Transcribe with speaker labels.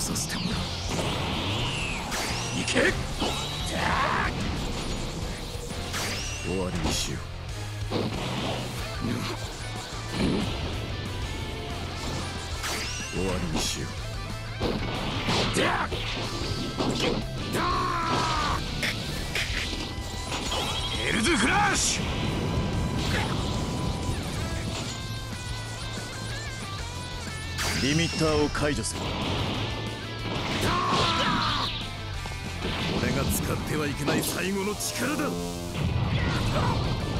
Speaker 1: させてもらう。行け。終わりにしよう。終わりにしよう。ヘルズフラッシュ。リミッターを解除する。俺が使ってはいけない最後の力だ。